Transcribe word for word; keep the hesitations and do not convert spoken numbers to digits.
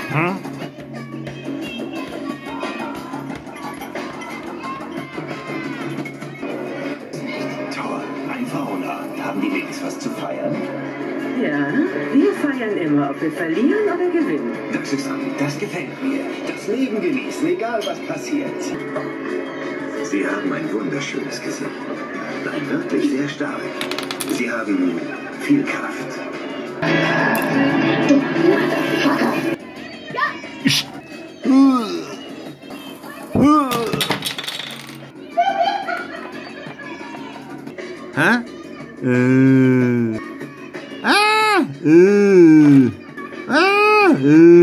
Hm? Toll, ein Frauenabend. Haben die Mädels was zu feiern? Ja, wir feiern immer, ob wir verlieren oder gewinnen. Das ist gut, das gefällt mir. Das Leben genießen, egal was passiert. Sie haben ein wunderschönes Gesicht. Nein, wirklich sehr stark. Sie haben viel Kraft. Hä? Äh. Ah! Äh. Ah! Äh.